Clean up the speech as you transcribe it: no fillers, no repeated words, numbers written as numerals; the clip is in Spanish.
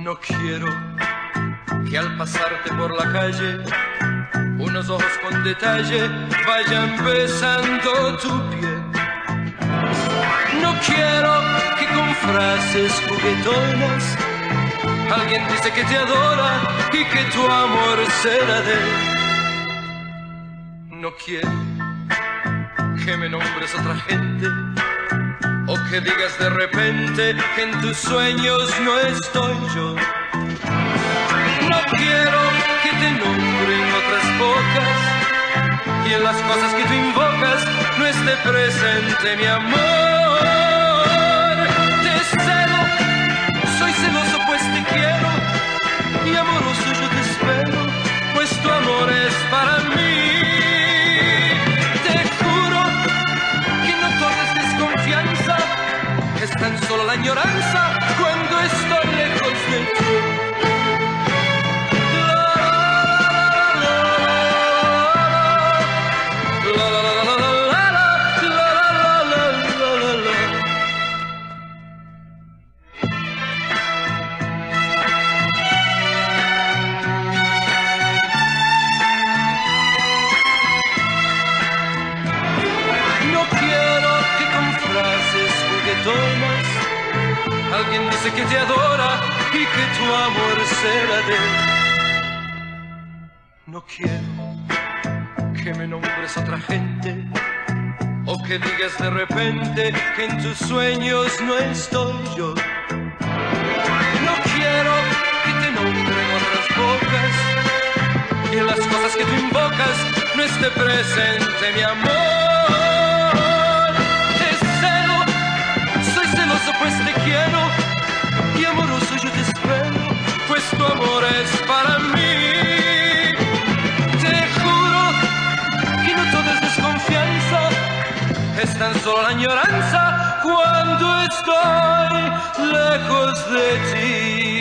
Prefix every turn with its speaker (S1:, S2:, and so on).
S1: No quiero que al pasarte por la calle unos ojos con detalle vayan besando tu piel. No quiero que con frases juguetonas alguien dice que te adora y que tu amor será de él. No quiero que me nombres otra gente o que digas de repente que en tus sueños no estoy yo. No quiero que te nombren otras bocas y en las cosas que tú invocas no esté presente mi amor. Te celo, soy celoso pues te quiero y amoroso yo te espero, pues tu amor es para mí. Te juro que no todo es desconfianza, es tan solo la añoranza cuando estoy lejos de ti. Alguien dice que te adora y que tu amor será de él. No quiero que me nombres otra gente o que digas de repente que en tus sueños no estoy yo. No quiero que te nombren otras bocas y en las cosas que tú invocas no esté presente mi amor. Pues te quiero y amoroso yo te espero, pues tu amor es para mí. Te juro que no todo es desconfianza, es tan solo la añoranza cuando estoy lejos de ti.